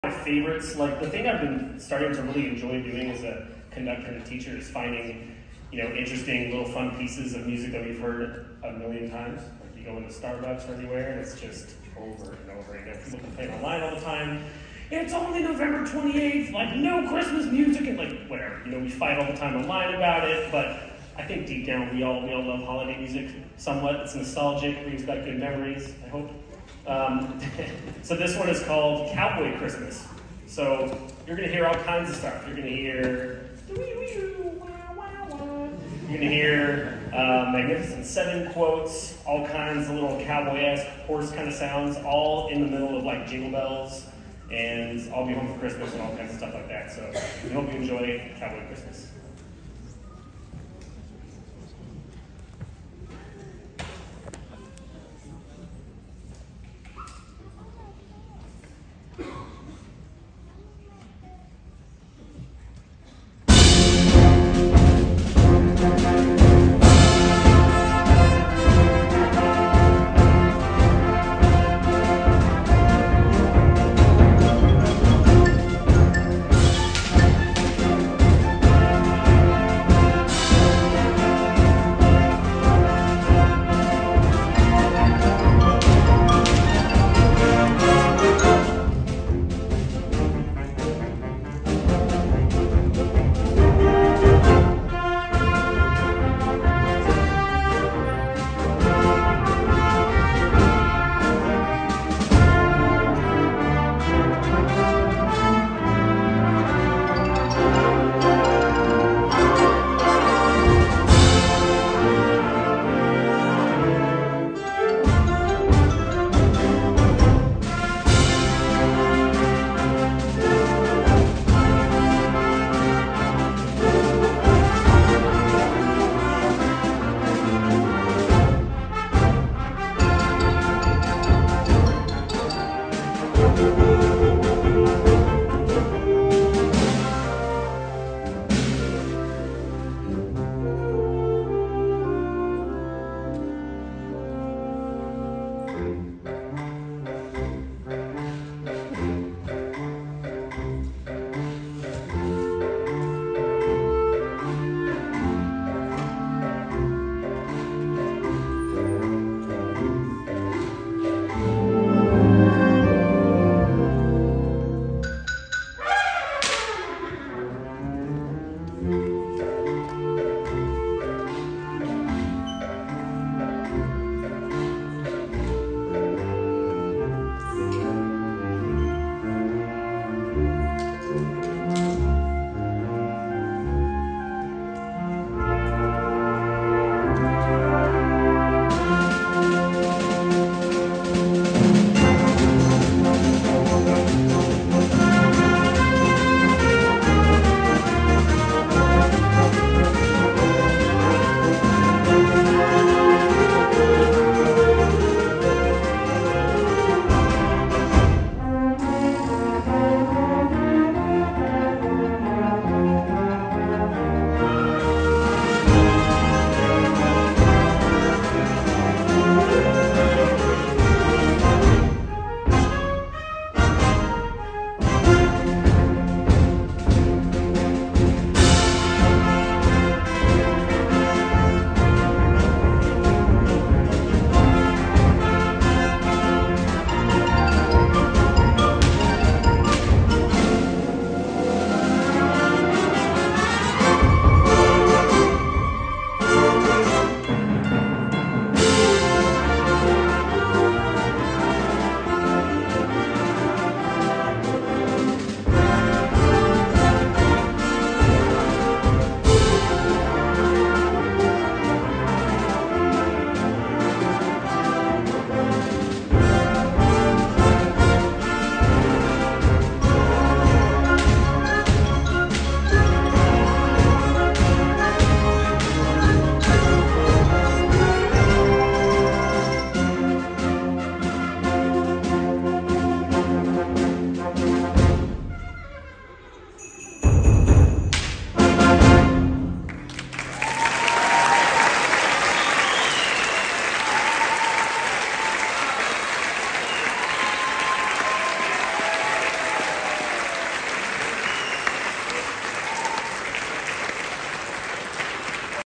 My favorites, like the thing I've been starting to really enjoy doing as a conductor and teacher is finding, interesting little fun pieces of music that we've heard a million times. Like you go into Starbucks or anywhere and it's just over and over again. People complain online all the time. It's only November 28th, like no Christmas music, and like whatever. We fight all the time online about it, but I think deep down we all love holiday music somewhat. It's nostalgic, brings back good memories, I hope. So this one is called Cowboy Christmas. So you're going to hear all kinds of stuff. You're going to hear Magnificent Seven quotes, all kinds of little cowboy-esque horse kind of sounds, all in the middle of like Jingle Bells and I'll Be Home for Christmas and all kinds of stuff like that. So we hope you enjoy Cowboy Christmas.